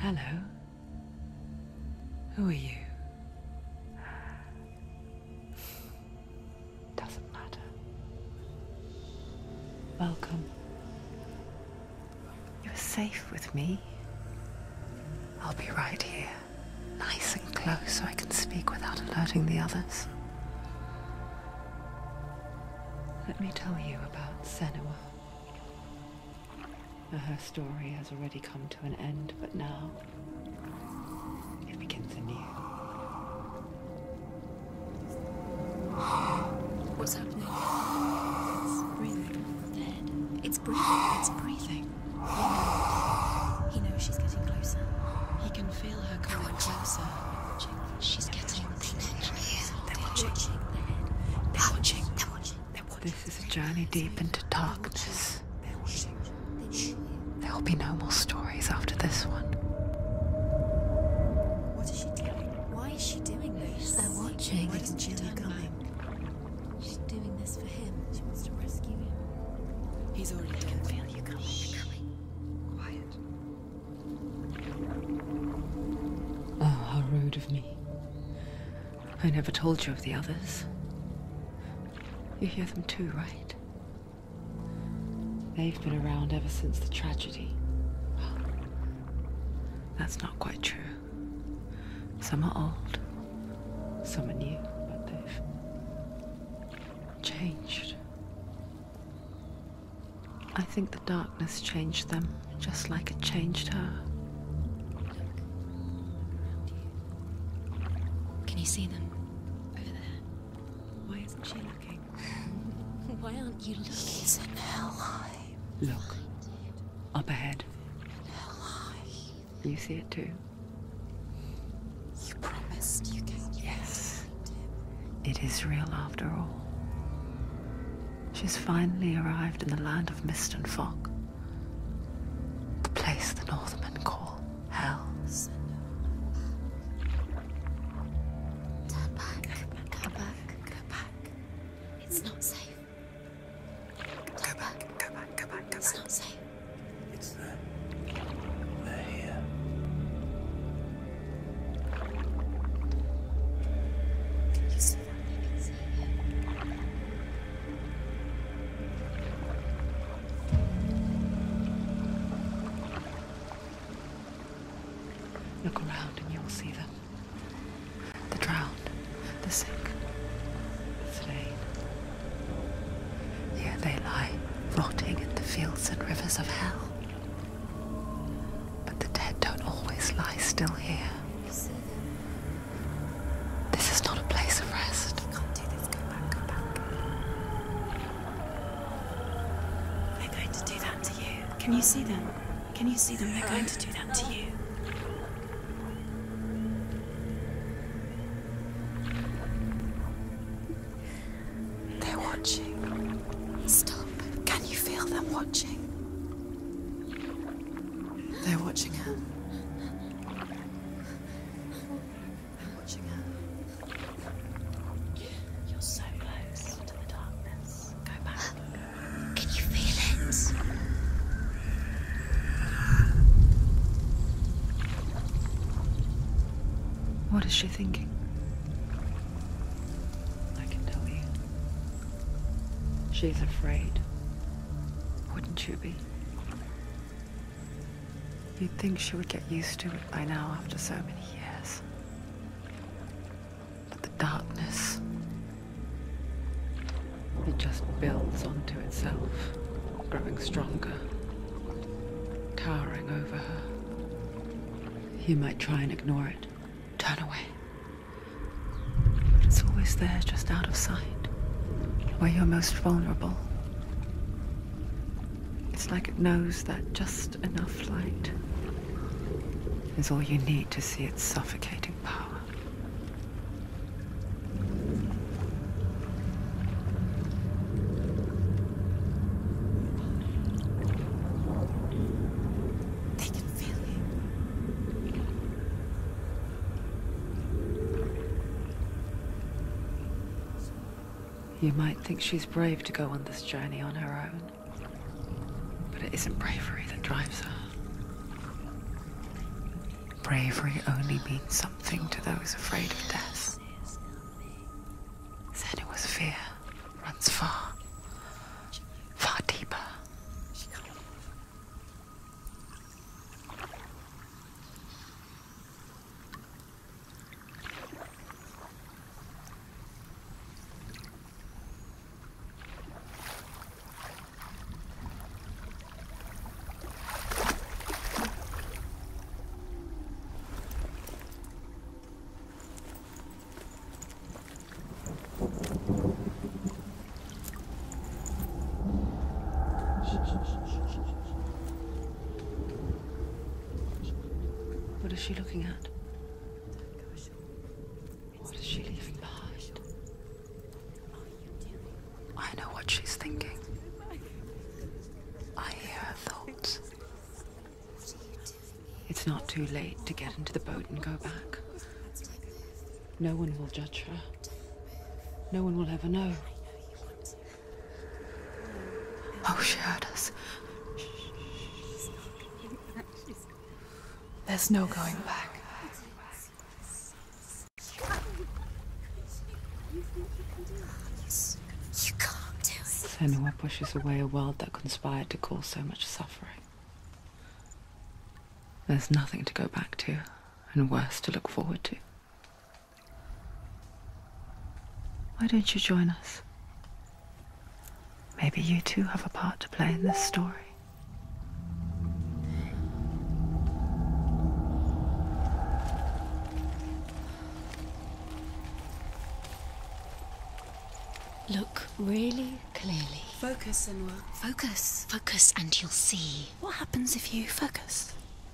Hello. Who are you? Doesn't matter. Welcome. You're safe with me. I'll be right here, nice and close so I can speak without alerting the others. Let me tell you about Senua. Her story has already come to an end, but now it begins anew. What's happening? It's breathing. Dead. It's breathing. It's breathing. He knows she's getting closer. He can feel her coming closer. She's getting closer. They're watching. They're watching. They're watching. They're watching. This is a journey deep into darkness. There will be no more stories after this one. What is she doing? Why is she doing this? They're watching. Why doesn't she turn coming? She's doing this for him. She wants to rescue him. He's already dead. I can feel you coming. You're coming. Quiet. Oh, how rude of me. I never told you of the others. You hear them too, right? They've been around ever since the tragedy. Well, that's not quite true. Some are old, some are new, but they've changed. I think the darkness changed them, just like it changed her. Can you see them? Over there. Why isn't she looking? Why aren't you looking? He's in Helheim. Look, up ahead. Helheim. You see it too? You promised you can. Yes. It is real after all. She's finally arrived in the land of mist and fog. The place the Northmen call Hell. Turn back. Go back. Go back. It's not safe. Go back. Go back. Go back. Go It's back. not safe. It's there. They're here. You see that? You can see it. Look around and you'll see them. The drowned, the sick, the slain. Here they lie, rotting in the fields and rivers of hell. But the dead don't always lie still here. You see them? This is not a place of rest. You can't do this. Go back. Go back. They're going to do that to you. Can you see them? Can you see them? They're going to do that to you. They're watching. Stop. Can you feel them watching? They're watching her. They're watching her. You're so close to the darkness. Go back. Can you feel it? What is she thinking? I can tell you. She's afraid. Wouldn't you be? You'd think she would get used to it by now after so many years. But the darkness, it just builds onto itself, growing stronger, towering over her. You might try and ignore it, turn away. But it's always there, just out of sight, where you're most vulnerable. It's like it knows that just enough light is all you need to see its suffocating power. They can feel you. You might think she's brave to go on this journey on her own, but it isn't bravery that drives her. bravery only means something to those afraid of death. Senua's fear runs far, far deeper. What is she looking at? What is she leaving behind? I know what she's thinking. I hear her thoughts. It's not too late to get into the boat and go back. No one will judge her. No one will ever know. Oh, she heard us. There's no going back. You can't do it. Senua pushes away a world that conspired to cause so much suffering. There's nothing to go back to, and worse to look forward to. Why don't you join us? Maybe you too have a part to play in this story. Look really clearly. Focus, Senua. Focus. Focus and you'll see. What happens if you focus?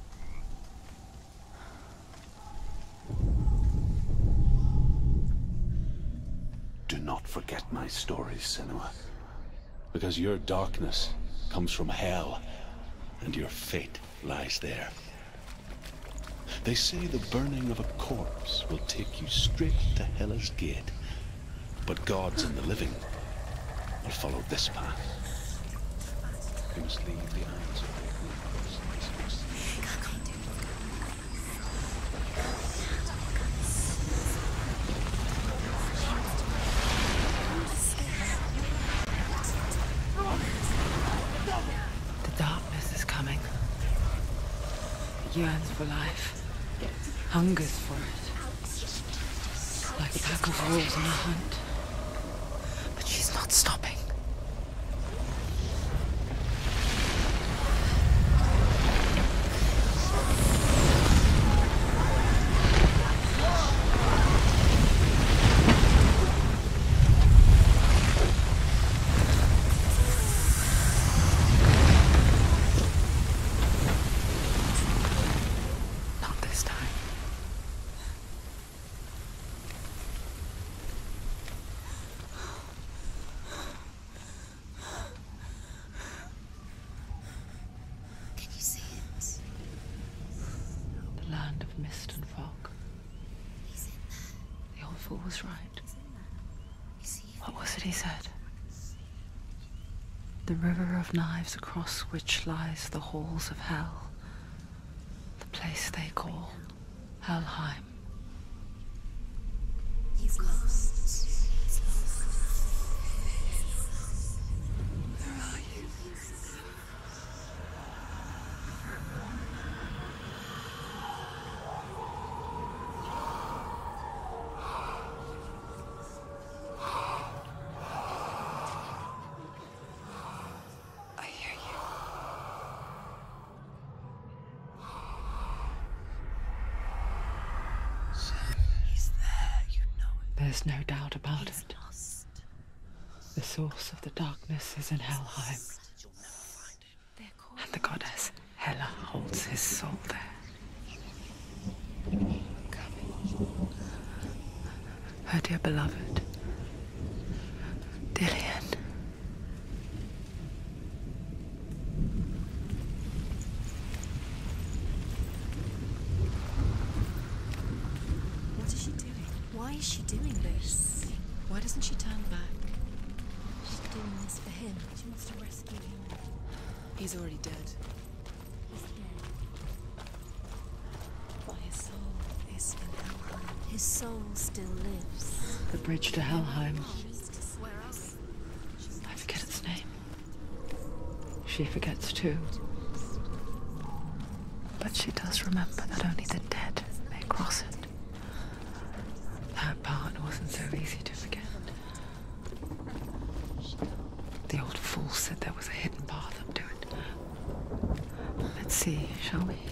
Do not forget my stories, Senua. Because your darkness comes from hell, and your fate lies there. They say the burning of a corpse will take you straight to Hela's gate. But gods and the living will follow this path. You must leave the eyes of The darkness is coming. It yearns for life, hungers for it, like a pack of wolves on a hunt. But she's not stopping. Not this time. Can you see it? The land of mist and fog. He's in there. The old fool was right. You see it? What was it he said? The river of knives across which lies the halls of hell. The place they call Helheim. He's lost. He's lost. Where are you? I hear you. He's there, you know it. There's no doubt about He's it. lost. The source of the darkness is in Helheim, You'll never find him. They're called. and the goddess Hela holds his soul there. Her dear beloved, Dillian. What is she doing? Why is she doing this? Why doesn't she turn back? She's doing this for him. She wants to rescue him. He's already dead. He's dead. By is in Helheim. His soul still lives. The bridge to Helheim. I forget its name. She forgets too. But she does remember that only the dead may cross it. That part wasn't so easy to forget. The old fool said there was a hidden path up to it. Let's see, shall we?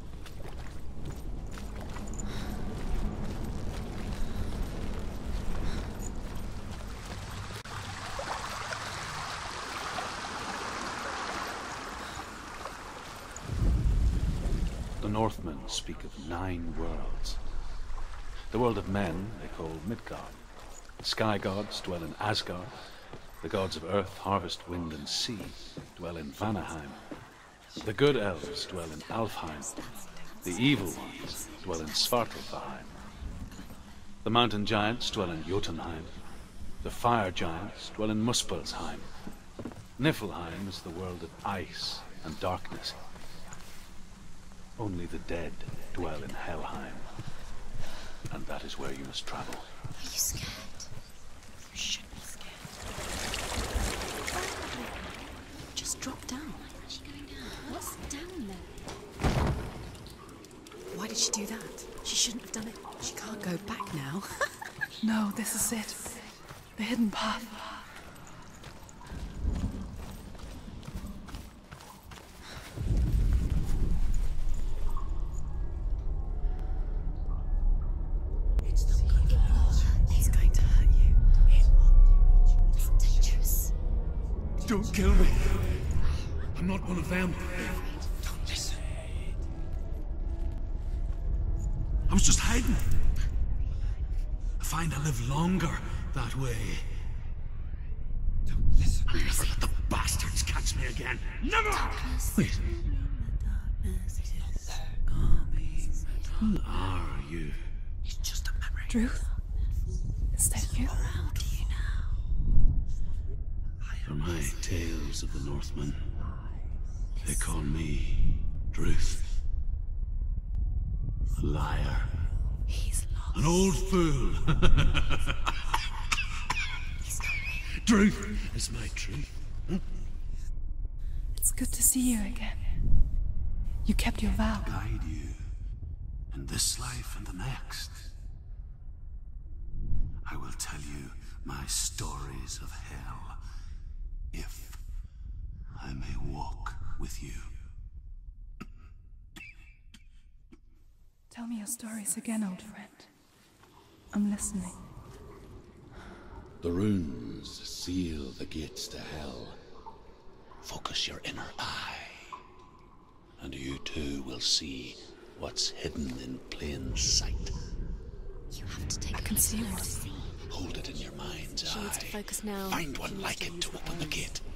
The Northmen speak of 9 worlds. The world of men they call Midgard. The sky gods dwell in Asgard. The gods of earth, harvest, wind, and sea dwell in Vanaheim. The good elves dwell in Alfheim. The evil ones dwell in Svartalfheim. The mountain giants dwell in Jotunheim. The fire giants dwell in Muspelheim. Niflheim is the world of ice and darkness. Only the dead dwell in Helheim. And that is where you must travel. Are you scared? You should be scared. Just drop down. Why is she going down? What's down there? Why did she do that? She shouldn't have done it. She can't go back now. No, this is it. The hidden path. He's going to hurt you. It's dangerous. Don't kill me. I'm not one of them. Don't listen. I was just hiding. I find I live longer that way. Don't listen. I'll never let the bastards catch me again. Never! Wait. Who are you? It's just a memory. Druth? Is that you? How do you now? For my tales of the Northmen, they call me Druth. A liar. He's lost. An old fool. He's not real. Truth is my truth. It's good to see you again. You kept your vow. Guide you in this life and the next. I will tell you my stories of hell, if I may walk with you. Tell me your stories again, old friend. I'm listening. The runes seal the gates to hell. Focus your inner eye, and you too will see what's hidden in plain sight. You have to take I can see one. Hold it in your mind's She eye. needs to focus now. Find one like it to open the gate.